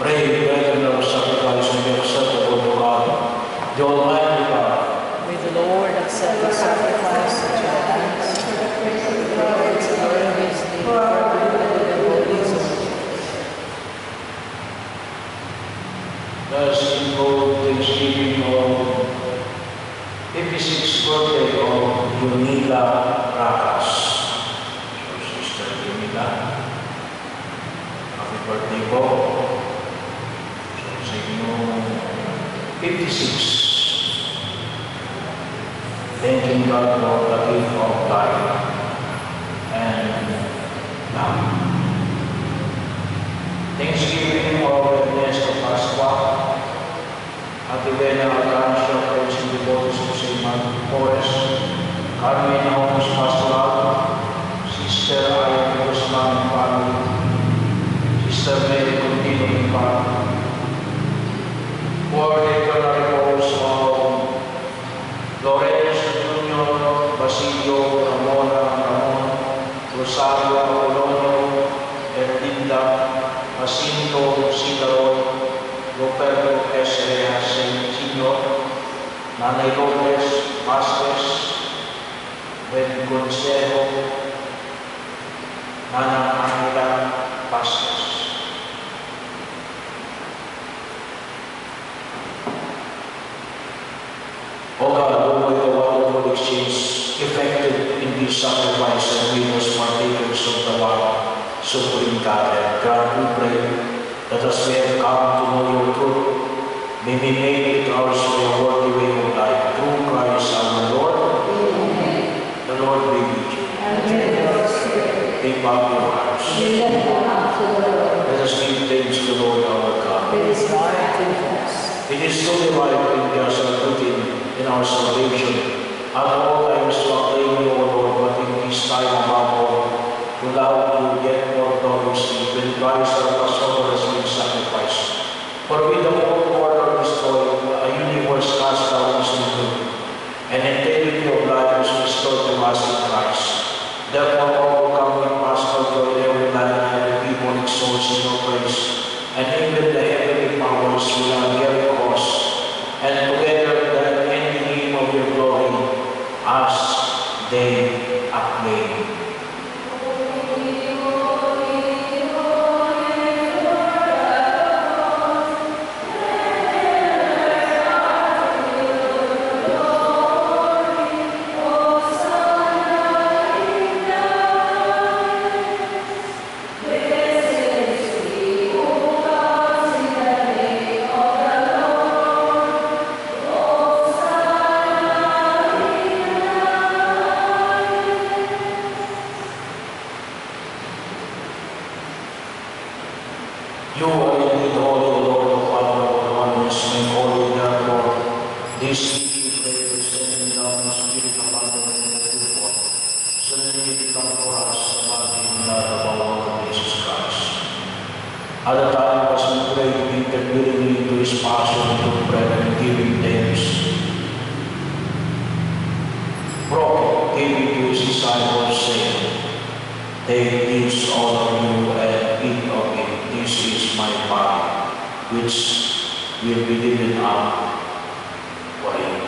pray, brethren, our sacrifice may be acceptable to God, the Almighty God. May the Lord accept the sacrifice into your hands, for the praise and glory of His name, forever and holy service. Thus invoke thanksgiving of 56th birthday of Yunila Racas. So, Sister Yunila, happy birthday po. So, sa inyong 56. Thanking God for the gift of life and love. Thanksgiving of Ernesto Pascua, Ate Bena Alcancio, Prince and Devotees of St. Martin Forest, Carmen Holmes Pastoral, Sister Ayat Guzman family, Sister Mary Contino family, for the eternal repose of Lorenzo Jr., Basilio, Ramon, Rosario, Apolonio, Erlinda, Jacinto, Sidaro, Roberto S. Reyes, Sr., Nanay Lopez, Vasquez, Ben Consejo, Nana Angela Vasquez. O God, who by the wonderful exchange effected in this sacrifice and we was partakers of the one supreme God, grant, we pray, that as we have come to know your truth, may we make it ours by a worthy way of life, through Christ our Lord. Amen. The Lord be with you. And with your spirit. Take up your hearts. We lift them up to the Lord. Let us give thanks to the Lord our God. It is right to us. It is truly right and just and routine in our salvation, at all times to acclaim you, O Lord, but in this time above all, to love you yet more gloriously, when Christ our Passover has been sacrificed. For with the whole order destroyed, a universe cast down is renewed, and integrity of life is restored to us in Christ. Therefore, all who come with paschal joy every night, and the people exalts in your praise, and even the heavenly powers will unveil your cause, and together that in the name of your glory, as they acclaim. You are indeed holy, O Lord, the Father of the oneness, make holy, therefore, this we pray, sending down the Spirit of abundant and the true God, so that He may become for us the body and blood of our Lord Jesus Christ. At the time as we pray, we enter willingly into His passion, took bread and giving thanks, broke, gave it to His disciples, saying, "Take this, all of you, and eat of it. This is my body, which will be given up for you."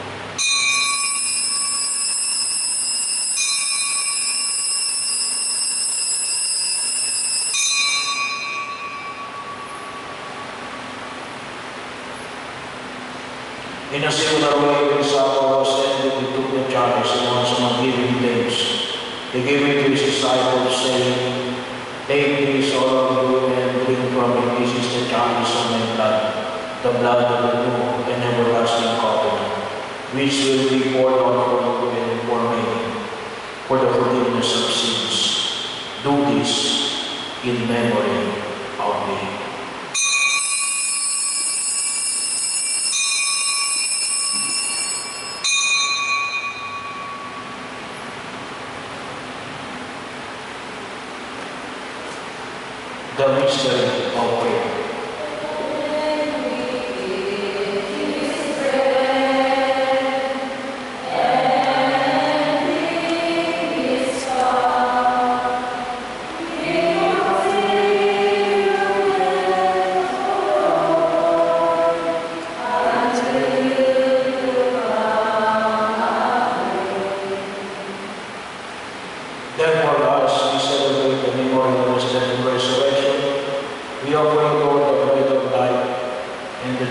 In a similar way, when supper was ended, He took the chalice, and once more giving thanks, He gave it to His disciples, saying, "Take this, all of you, and drink from it. This is the chalice of my blood, the blood of the new and everlasting covenant, which will be poured out for you and for many, for the forgiveness of sins. Do this in memory of me." The mystery of prayer.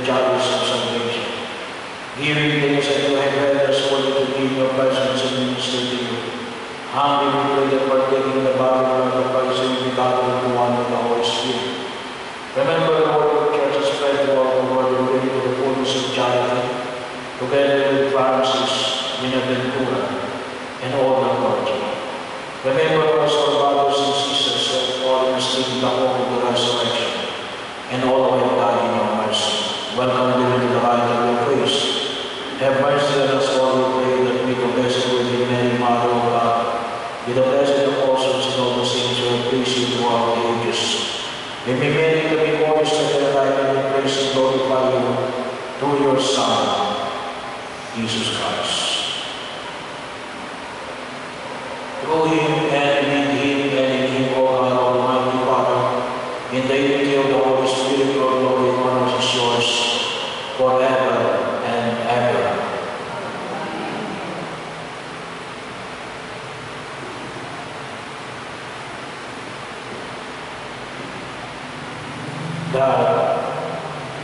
the chalice of salvation. Giving things that you have read us worthy to be in your presence and minister to you. Humbly we pray that partaking the body and the Christ will be gathered into one with the Holy Spirit. Remember, Lord, your church is spread throughout the world and bring to the fullness of charity, together with Francis, Buenaventura, and all the clergy. Remember also our brothers and sisters who have fallen asleep in the hope of the resurrection, and all who have died in your mercy. Welcome them into the light of your grace. Have mercy on us all, we pray, that we can bless you with Mary, Mother of God, with the blessed apostles and all the saints who have praised you throughout the ages. We may merit to be glorious to the light and we praise and glorify you through your Son, Jesus Christ. Through him and in him, O God, Almighty Father, in the unity of the Holy Spirit, your glory and honor is yours forever and ever. That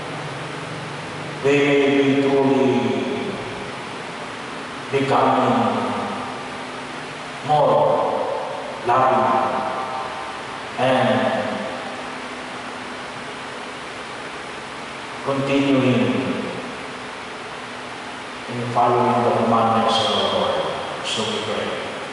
they may be truly becoming more loving and continuing in following the commandments of the Lord. So we pray.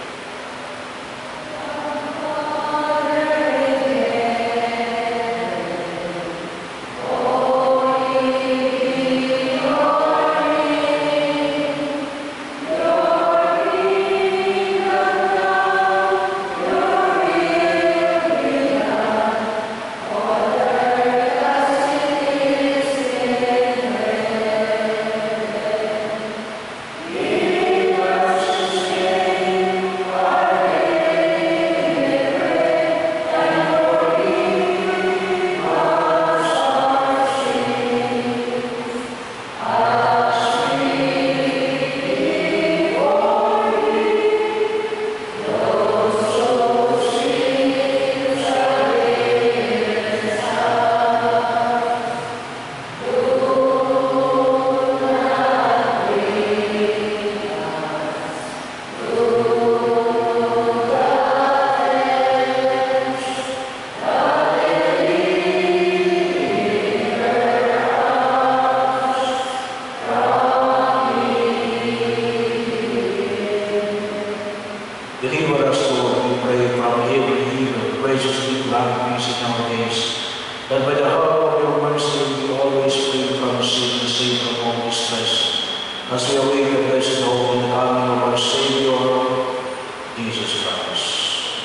Deliver us, Lord, we pray, from every evil. Graciously grant peace in our days, that by the help of your mercy we always free from sin and safe from all distress, as we await the blessed hope in the coming of our Savior, Jesus Christ.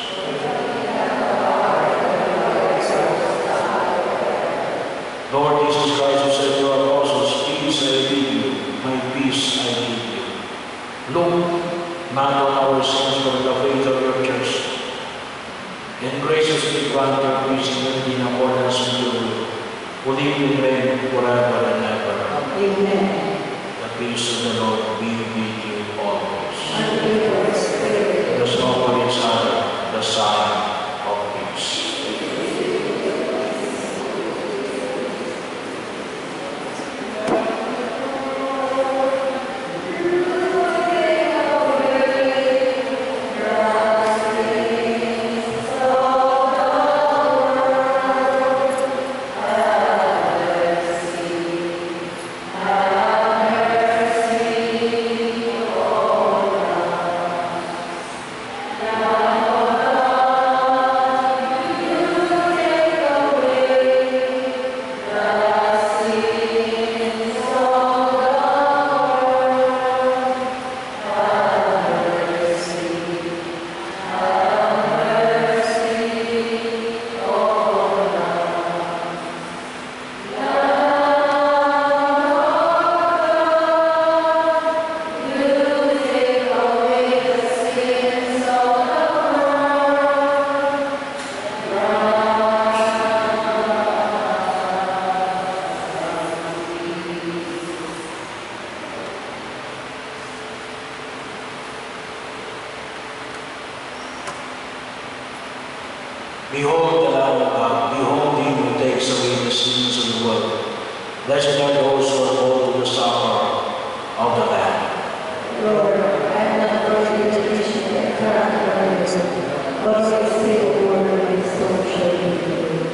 Lord Jesus Christ, who said to your apostles, peace I leave you, my peace I give you. Look not on our sins, but the faith of your church, and graciously grant your peace and unity in accordance with your will, who live and reign forever and ever. Amen. The peace of the Lord be with you always. And with your spirit. Let us offer each other the sign of peace. Behold the Lamb of God, behold him who takes away the sins of the world. Blessed are those who are called to the supper of the Lamb. Lord, I am not worthy that you should enter under my roof, but only say a word, and my soul shall be healed.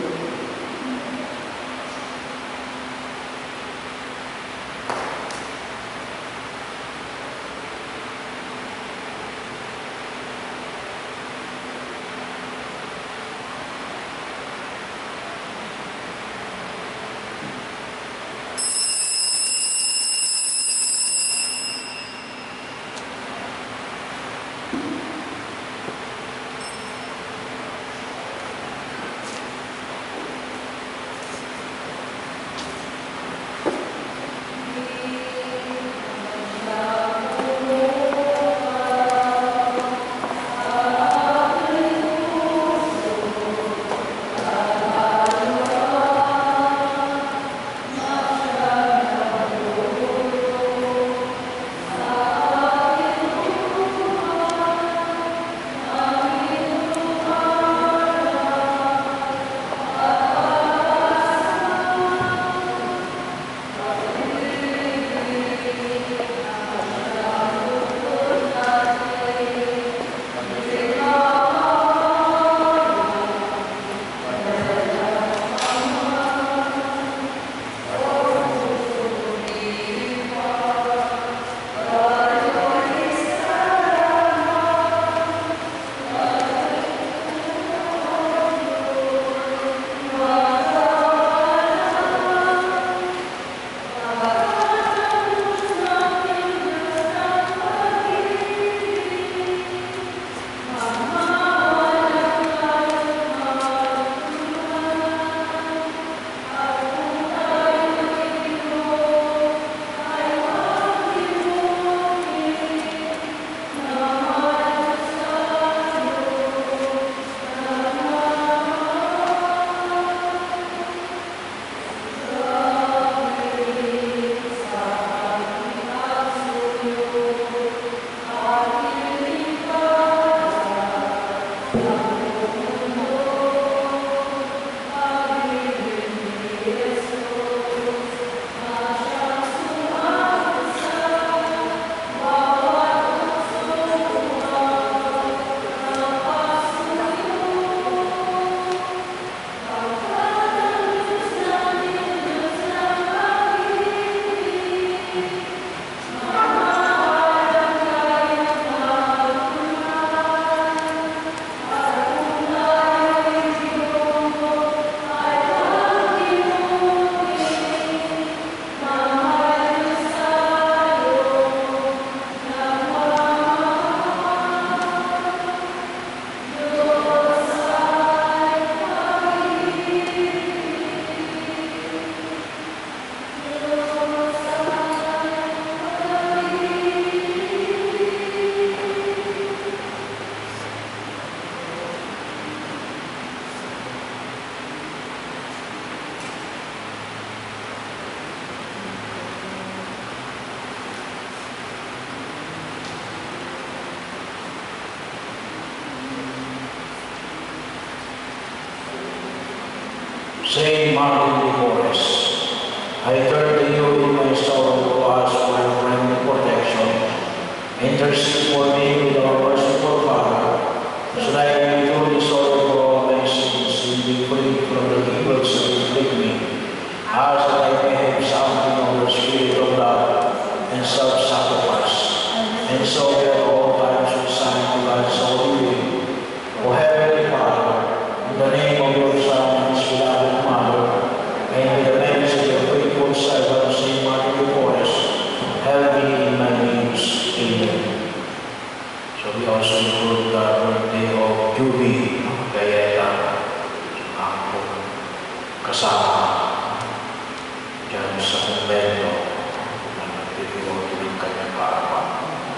Saint Martin de Porres, I turn to you in my sorrow to ask for your friendly protection. Intercede for me with our merciful Father, so that I may truly sorrow for all my sins and be free from the evils that afflict me. Ask that I may have something of the spirit of love and self-sacrifice, and so at all times recite to God's holy will. O Heavenly Father, in the name of your Son and his beloved Mother, and with the thanks of your faithful servant, Saint Martin de Porres, help me in my needs. Amen. So we also include the birthday of Juby Gayeta, ang kasama dyan sa kumbento na nagtitiwag ng kanyang kaarawan.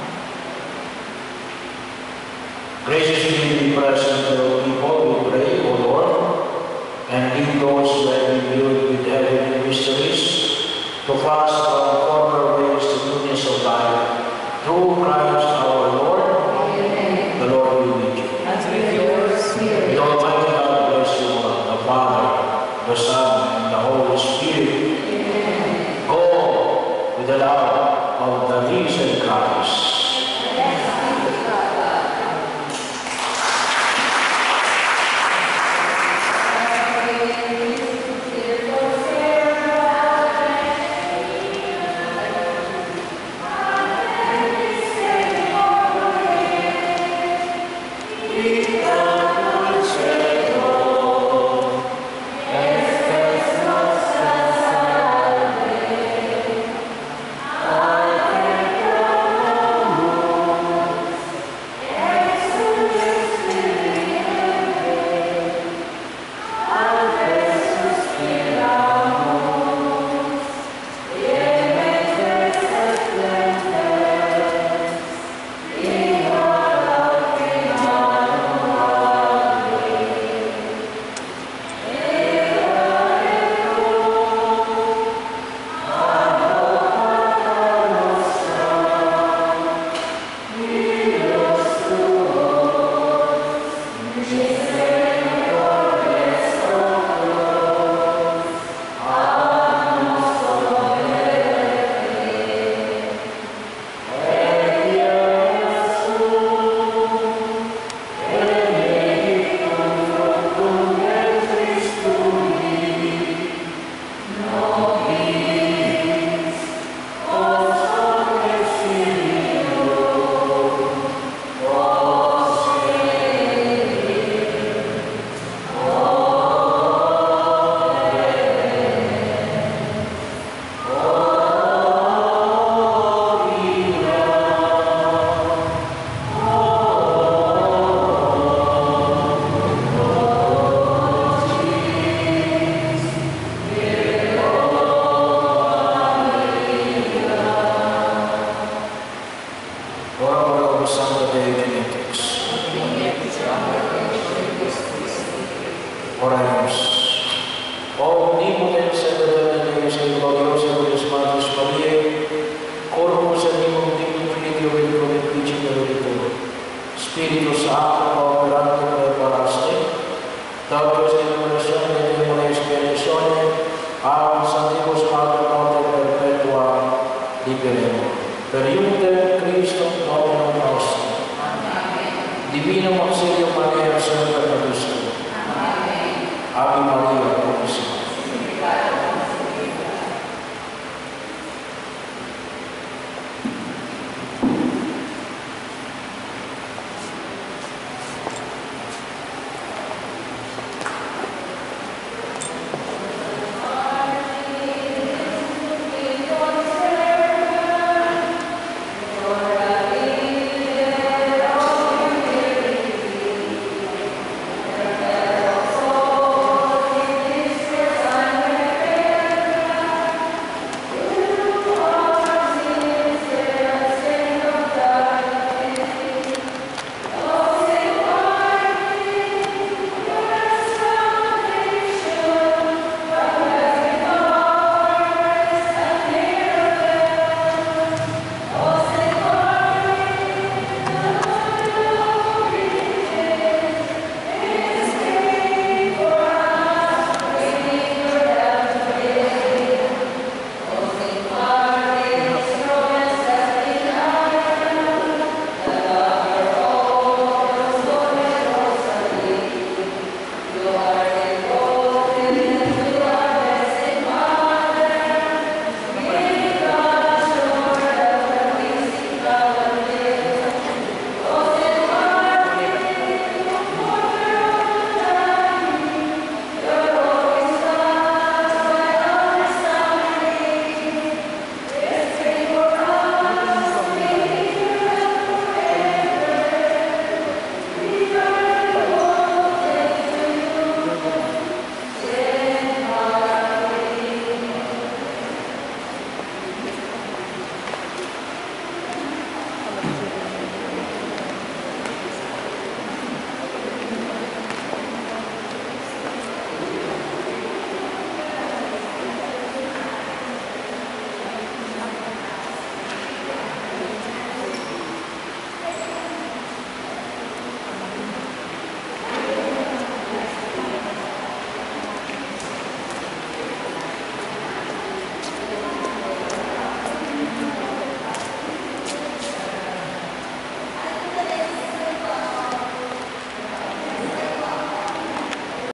Graciously be present to the people, we pray, O Lord, and lead those who have been imbued with heavenly mysteries to fast from former ways to newness of life. Through Christ our Lord, amen. The Lord be with you. And with your spirit. The Almighty God bless you all, the Father, the Son, and the Holy Spirit. Amen. the love of the risen Christ. Divino Auxilio Maria, sempre per Ave Maria,